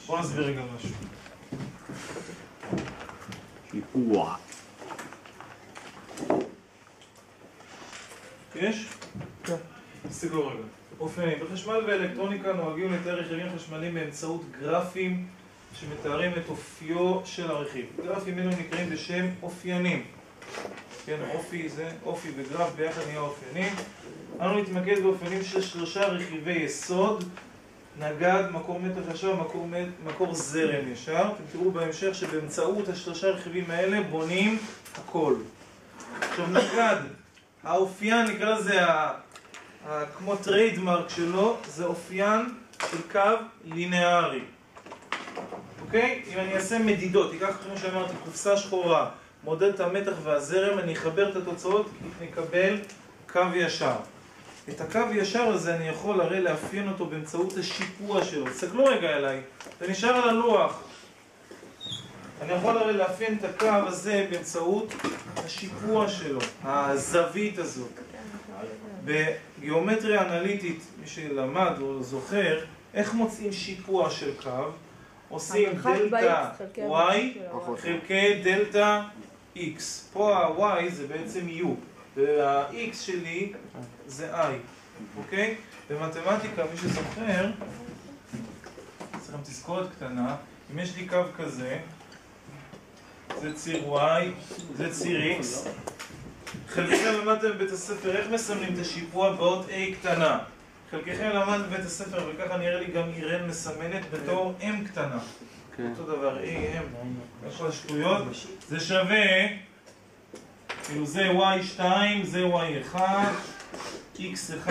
בוא נסביר רגע משהו. שיפוע. יש? כן. תסתכלו רגע. אופנים. בחשמל ואלקטרוניקה נוהגים לתאר רכיבים חשמליים באמצעות גרפים שמתארים את אופיו של הרכיב. גרפים אלו נקראים בשם אופיינים. כן, אופי זה, אופי וגרף ביחד נהיה אופיינים. אנו נתמקד באופיינים של 3 רכיבי יסוד, נגד, מקור מתח ישר, מקור זרם ישר. אתם תראו בהמשך שבאמצעות ה3 רכיבים האלה בונים הכל. עכשיו נגד, האופיין נקרא לזה כמו טריידמרק שלו, זה אופיין של קו לינארי. אוקיי? אם אני אעשה מדידות, תיקח כמו שאמרתי, קופסה שחורה, מודד את המתח והזרם, אני אחבר את התוצאות, נקבל קו ישר. את הקו ישר הזה אני יכול הרי לאפיין אותו באמצעות השיפוע שלו. תסתכלו רגע אליי, זה נשאר על הלוח. אני יכול הרי לאפיין את הקו הזה באמצעות השיפוע שלו, הזווית הזאת. בגיאומטריה אנליטית, מי שלמד או זוכר, איך מוצאים שיפוע של קו? עושים דלטה y חלקי דלטה x. פה ה-y זה בעצם u, וה-x שלי זה i. אוקיי? במתמטיקה, מי שזוכר, צריכים תזכורת קטנה, אם יש לי קו כזה, זה ציר y, זה ציר x. חלקכם למדתם בבית הספר איך מסמנים את השיפוע באות a קטנה. חלקכם למד בבית הספר, וככה נראה לי גם אירן מסמנת בתור m קטנה. אותו דבר, a, m, יש לה שטויות. זה שווה, כאילו זה y2, זה y1, x1,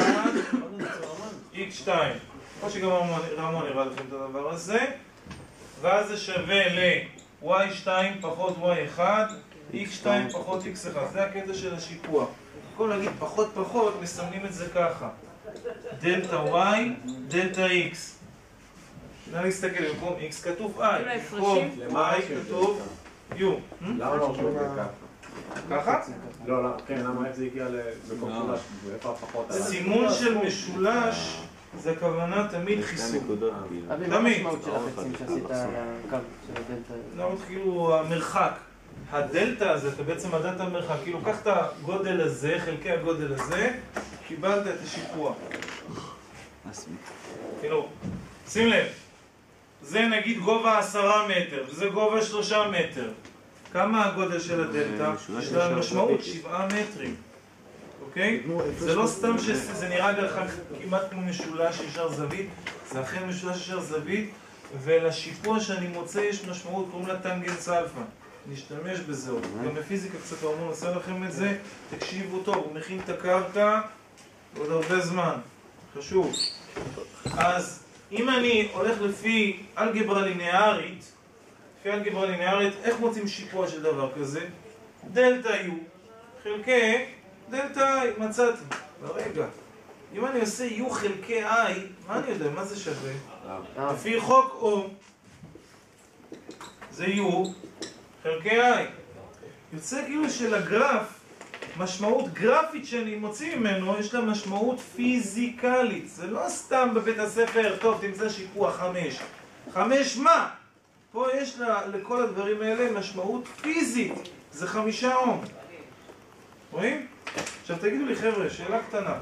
x2. כמו שגם רמון הראה לכם את הדבר הזה. ואז זה שווה ל-y2 פחות y1, x2 פחות x1. זה הקטע של השיפוע. כל להגיד פחות פחות, מסמנים את זה ככה. דלטה y, דלטה x. נא להסתכל, במקום x כתוב i, במקום y כתוב u. למה לא רשום את זה ככה? ככה? לא, לא, כן, למה איך זה הגיע למקום משולש? ואיפה הפחות? סימון של משולש זה הכוונה תמיד חיסון. אבל מה המשמעות של החצים שעשית על הקו של הדלטה? לא, כאילו המרחק. הדלטה הזה, אתה בעצם מדעת את המרחק. כאילו, קח את הגודל הזה, חלקי הגודל הזה, קיבלת את השיפוע. כאילו, שים לב. זה נגיד גובה 10 מטר, וזה גובה 3 מטר. כמה הגודל של הדלטה? יש לה משמעות 7 מטרים. אוקיי? זה לא סתם שזה נראה לך כמעט כמו משולש ישר זווית, זה אכן משולש ישר זווית, ולשיפוע שאני מוצא יש משמעות, קוראים לה טנגנס אלפא. נשתמש בזה עוד. גם בפיזיקה קצת הרמון עושה לכם את זה, תקשיבו טוב, הוא מכין את הקרקע עוד הרבה זמן. חשוב. אז אם אני הולך לפי אלגברה לינארית, איך מוצאים שיפוע של דבר כזה? דלטה U חלקי דלטה I, מצאתי. ברגע. אם אני עושה U חלקי I, מה אני יודע? מה זה שווה? לפי חוק אום, זה U חלקי I. יוצא כאילו שלגרף, משמעות גרפית שאני מוציא ממנו, יש לה משמעות פיזיקלית. זה לא סתם בבית הספר, טוב, תמצא שיפוע 5. 5 מה? פה יש לכל הדברים האלה משמעות פיזית. זה 5 אום. רואים? עכשיו תגידו לי חבר'ה, שאלה קטנה.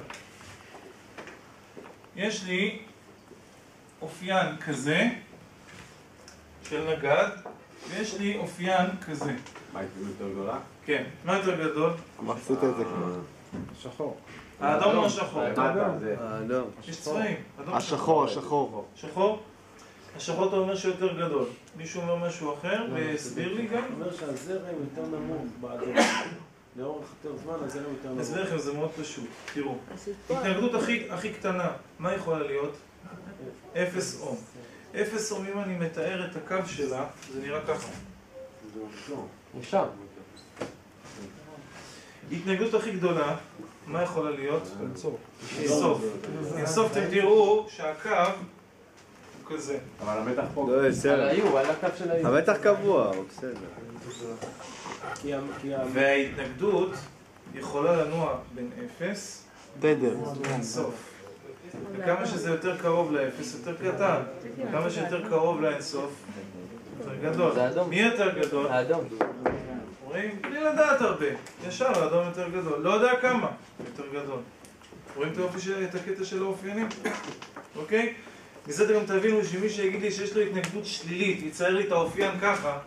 יש לי אופיין כזה של נגד, ויש לי אופיין כזה. מה, היא יותר גדולה? כן. מה יותר גדול? מחצית את זה כבר. שחור. האדום או השחור? האדום. יש צבעים. השחור, השחור. שחור? השחור אתה אומר שיותר גדול. מישהו אומר משהו אחר? והסביר לי גם? הוא אומר שהזרם יותר נמוך באדום. לאורך יותר זמן הזרם יותר נמוך. אסביר לכם, זה מאוד פשוט. תראו. התנגדות הכי קטנה, מה יכולה להיות? 0 אום. 0 אום, אם אני מתאר את הקו שלה, זה נראה ככה. ישר. התנגדות הכי גדולה, מה יכולה להיות? אינסוף. אינסוף, אתם תראו שהקו הוא כזה. אבל המתח פה... לא, בסדר. על הקו של היו. המתח קבוע, הוא בסדר. וההתנגדות יכולה לנוע בין 0 תדר. לאינסוף. וכמה שזה יותר קרוב לאפס, יותר קטן. כמה שיותר קרוב לאינסוף, יותר גדול. מי יותר גדול? האדום. רואים? בלי לדעת הרבה. ישר, האדום יותר גדול. לא יודע כמה, יותר גדול. רואים את הקטע של האופיינים? אוקיי? מזה גם תבינו שמי שיגיד לי שיש לו התנגדות שלילית, יצייר לי את האופיין ככה,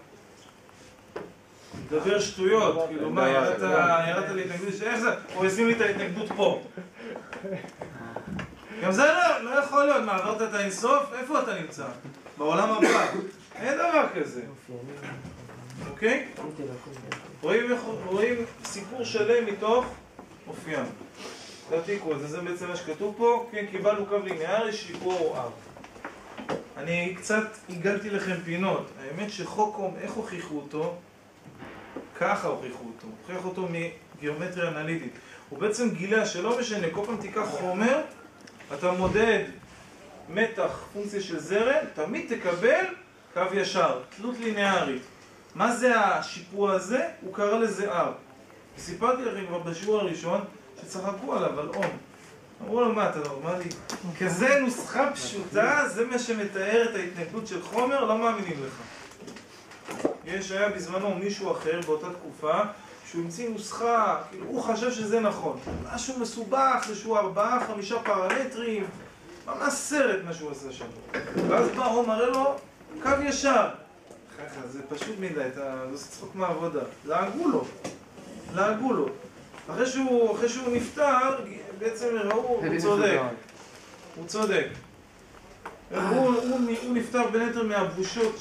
ידבר שטויות, כאילו מה, ירדת לי התנגדות, איך זה? הוא ישים לי את ההתנגדות פה. גם זה לא יכול להיות, מה, עברת את האינסוף? איפה אתה נמצא? בעולם הבא. אין דבר כזה. אוקיי? רואים סיפור שלם מתוך אופיין. תעתיקו את זה, זה בעצם מה שכתוב פה. כן, קיבלנו קו ליניארי, שיפור R. אני קצת הגלתי לכם פינות. האמת שחוקום, איך הוכיחו אותו? ככה הוכיחו אותו. הוכיח אותו מגיאומטריה אנליטית. הוא בעצם גילה שלא משנה, כל פעם תיקח חומר, אתה מודד מתח, פונקציה של זרם, תמיד תקבל קו ישר, תלות ליניארית. מה זה השיפוע הזה? הוא קרא לזה R. וסיפרתי לכם כבר בשיעור הראשון שצחקו עליו, על אום. אמרו לו, מה, אתה נורמלי? כזה נוסחה פשוטה, זה מה שמתאר את ההתנגדות של חומר, לא מאמינים לך. היה בזמנו מישהו אחר באותה תקופה, שהוא המציא נוסחה, כאילו הוא חשב שזה נכון. משהו מסובך, איזשהו 4-5 פרמטרים, ממש סרט מה שהוא עשה שם. ואז בא, הוא מראה לו קו ישר. ככה, זה פשוט מדי, זה צחוק מהעבודה. לעגו לו. אחרי שהוא נפטר, בעצם ראו, הוא צודק. הוא נפטר בין היתר מהבושות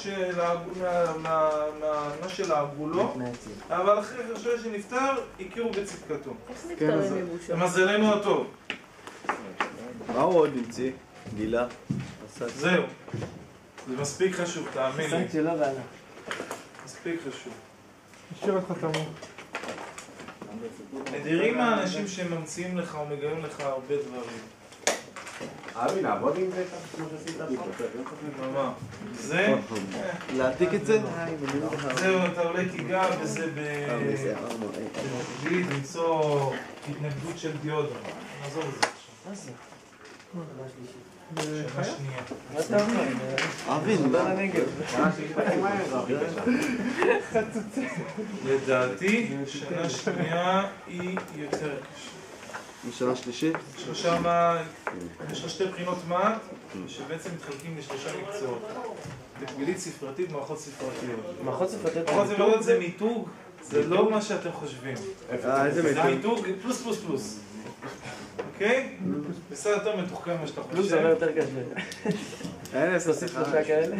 מה שלעגו לו, אבל אחרי שנפטר, הכירו בצדקתו. איך נפטרים מבושות? למזלנו הטוב. מה הוא עוד נמציא? גילה? זהו. זה מספיק חשוב, תאמין לי. מספיק חשוב. נשאיר אותך תמור. נדירים האנשים שממציאים לך או מגלים לך הרבה דברים. אבי, נעבוד עם זה כמו שעשית מה? זה? להעתיק את זה? זהו, אתה אולי תיגע בזה למצוא התנגדות של דיודה. נעזור לזה עכשיו. שנה שנייה. מה אתה אומר? אבי, נדבר לנגב. לדעתי, שנה שנייה היא יותר קשה. משנה שלישית? יש לך שתי בחינות מעט, שבעצם מתחלקים לשלושה מקצועות. תקבילית ספרתית, מערכות ספרתיות. מערכות ספרתיות? מערכות ספרתיות זה מיתוג, זה לא מה שאתם חושבים. איזה זה מיתוג? מיתוג פלוס פלוס פלוס. אוקיי? בסדר יותר מתוחכם מה שאתה פלוס זה חושב. יותר קשה. אין איזה תוסיף שלושה כאלה?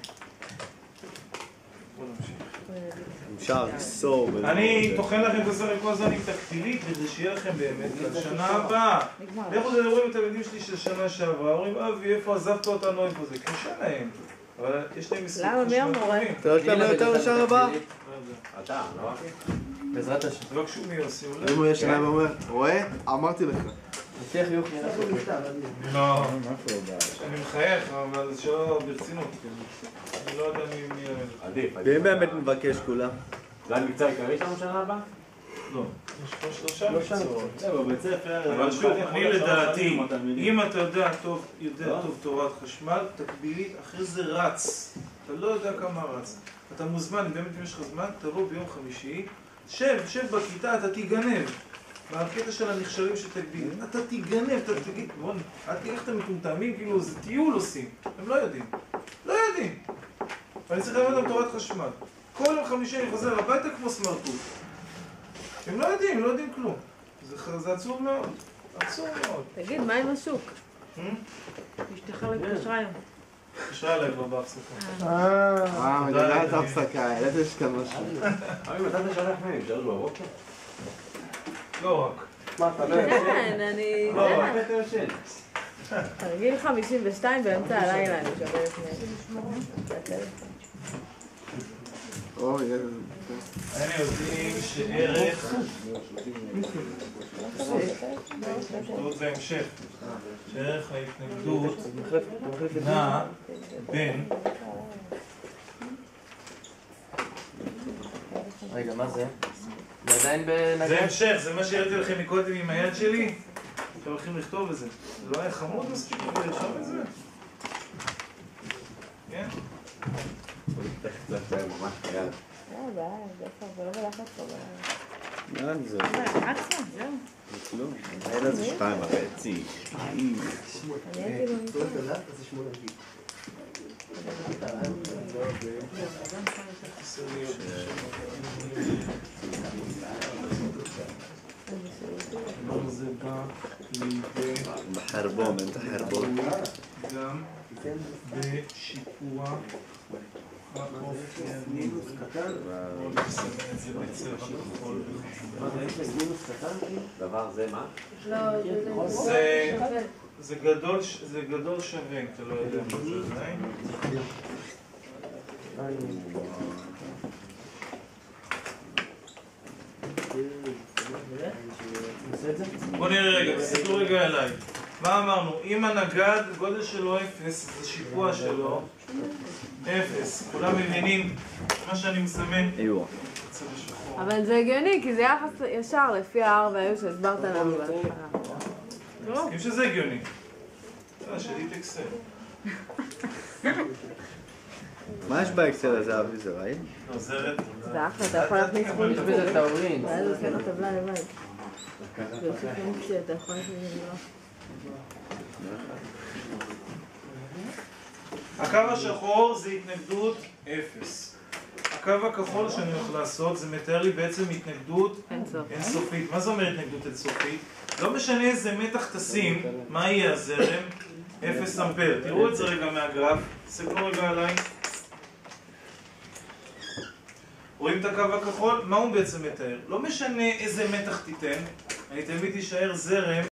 בוא נמשיך. אפשר לסור. אני טוחן לכם את הסרט כל הזמן עם תקבילית, כדי שיהיה לכם באמת לשנה הבאה. לכו תדברו עם התלמידים שלי של שנה שעברה, אומרים, אבי, איפה עזבת אותנו, איפה זה? קשה להם. אבל יש להם מספיק למה? מי המורה? אתה הולך לנו יותר לשנה הבאה? אתה, לא אבי? בעזרת השם. לא קשור מי עושים, אם הוא יש להם אומר, רואה? אמרתי לך. מבטיח חיוך נראה. לא, אני מחייך, אבל זה שלא ברצינות. אני לא יודע מי... עדיף. ואם באמת מבקש כולם? זה המקצוע העיקרי שלנו שנה הבאה? לא, יש פה שלושה מקצועות. זהו, בבית ספר... אבל שוב, אני לדעתי, אם אתה יודע טוב תורת חשמל, תקבילית, אחרי זה רץ. אתה לא יודע כמה רץ. אתה מוזמן, באמת אם יש לך זמן, תבוא ביום חמישי, שב בכיתה, אתה תיגנב. בקטע של הנכשלים של תקבילית, אתה תיגנב, אתה תגיד, בוא, איך אתם מטומטמים, כאילו זה טיול עושים. הם לא יודעים. לא יודעים. ואני צריך ללמד אותם תורת חשמל. כל יום חמישי אני חוזר הביתה כמו סמרטוט. הם לא יודעים כלום. זה עצוב מאוד. עצוב מאוד. תגיד, מה עם השוק? אשתך לא התקשרה היום. התקשרה אליי כבר בהפסקה. מדינה את ההפסקה, העלית יש כאן משהו. אבי, מתי אתה שלח מהם? אפשר בבוקר? לא רק. מה, אתה לא ישן? כן, אני... לא, רק אתה ישן. תרגיל 52 באמצע הלילה, אני שומעת מהטלפון. אוי, איזה... אני יודעים שערך... עוד בהמשך. שערך ההתנגדות נע בין... רגע, מה זה? זה עדיין בנגד? זה המשך, זה מה שהראיתי לכם מקודם עם היד שלי. אתם הולכים לכתוב את זה. זה לא היה חמוד מספיק כדי לרשום את זה? כן? זה ממש חייל. זה לא בלחץ פה. לאן זה? עצמה, זהו. זה כלום. הילד זה 2.5. אני הייתי במקום. זה בא לידי בחרבון, אין את החרבון. גם בשיפוע האופייני. בואו נסמן את זה בצבע כחול. דבר זה מה? זה גדול שווה, אתה לא יודע מה זה עדיין. בוא נראה רגע, תסתכלו רגע אליי. מה אמרנו? אם הנגד, גודל שלו 0, זה שיפוע שלו 0. כולם מבינים מה שאני מסמן? איוע. אבל זה הגיוני, כי זה יחס ישר לפי ה-R וה-U שהסברת לנו בהתחלה. מסכים שזה הגיוני. שלי תקסל. מה יש באקסל הזה, אבי? זה ראית? עוזרת. זה אחלה, אתה יכול להכניס פונקציה. יש בזה טאורין. ואז עושה לו טבלה לבד. זה עושה פונקציה, אתה יכול להכניס את זה. הקו השחור זה התנגדות 0. הקו הכחול שאני הולך לעשות זה מתאר לי בעצם התנגדות אינסופית. מה זה אומר התנגדות אינסופית? לא משנה איזה מתח תשים, מה יהיה הזרם? 0 אמפר. תראו את זה רגע מהגרף, תסתכלו רגע עליי. רואים את הקו הכחול? מה הוא בעצם מתאר? לא משנה איזה מתח תיתן, אני תמיד יישאר זרם